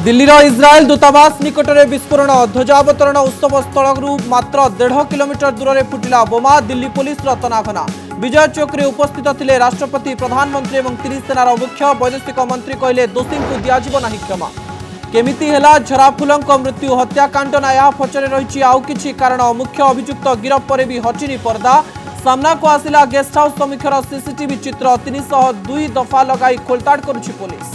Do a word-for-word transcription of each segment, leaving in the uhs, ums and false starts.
दिल्लीर इस्राएल दूतावास निकट में विस्फोरण ध्वजावतरण उत्सव स्थल मात्र डेढ़ किलोमीटर दूर में फुटिला बोमा। दिल्ली पुलिस तनाघना विजय चौक में उपस्थित थिले राष्ट्रपति प्रधानमंत्री और तीन सेनार मुख्य। वैदेशिक मंत्री कहले दोषी को दिज्व ना क्षमा। केमिति हेला झराफुलंक मृत्यु हत्याकांड ना या पचरे रही आउ किछि कारण। मुख्य अभियुक्त गिरफ पर भी हटिनी पर्दा। सामना को आसिला गेस्ट हाउस समीक्षार सीसीटीवी चित्र। तीन सौ दुई दफा लगाई खोलताड़ करुछि पुलिस।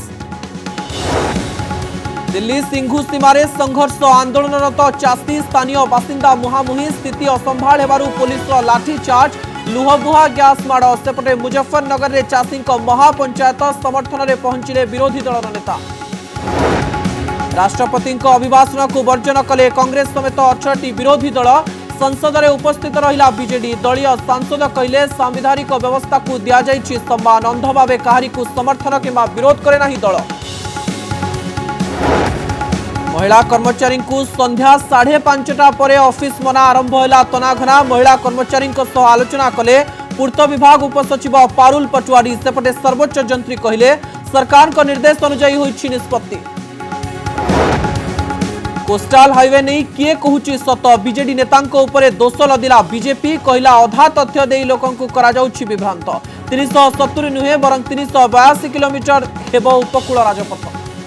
दिल्ली सिंघु सीमारे संघर्ष आंदोलनरत चाषी स्थानीय बासिंदा मुहांमुही। स्थिति असंभाल हेबारु पुलिस लाठीचार्ज लुहबुहा गैस माड़। सेपटे मुजफ्फरनगर में चाषी महापंचायत समर्थन में पहुंचिले विरोधी दल नेता। राष्ट्रपति अभिभाषण को वर्जन कले कांग्रेस समेत अठरटी विरोधी दल। संसद में उपस्थित रहिला बीजेडी। दलीय सांसद कहले सांविधानिक व्यवस्था को दिया जाइछि सम्मान। अंध भावे काहारी को समर्थन किंबा विरोध करे नाही दल। महिला कर्मचारी को संध्या साढ़े पांचटा पर ऑफिस मना आरंभ है तनाघना। महिला कर्मचारी आलोचना कले पूर्त विभाग उपसचिव पारुल पटवारी। सेपटे सर्वोच्च जंत्री कहले सरकार को निर्देश अनुଯାयी होइछि निष्पत्ति। कोस्टाल हाईवे नहीं किए कहूची सत। बीजेडी नेता दोष लदिला बीजेपी। कहला अधा तथ्य दे लोकों को करा जाउछि विभ्रांत। तीन सौ सत्तरी नुहे बरं तीन सौ बयासी किलोमीटर हेब उपकूल राजपथ।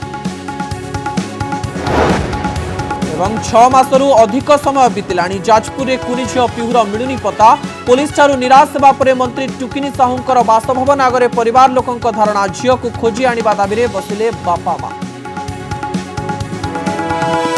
एवं छह मासरू अधिक समय बीतिलाणी। जाजपुर में कुनी झील पिहुर मिलुनी पता। पुलिस ठारू निराश हेबा परे मंत्री टुकिनी साहूंकर बासभवन आगरे परिवार लोकों धारणा। झील को खोजी आनिबा दाबी रे बसिले बापा मां।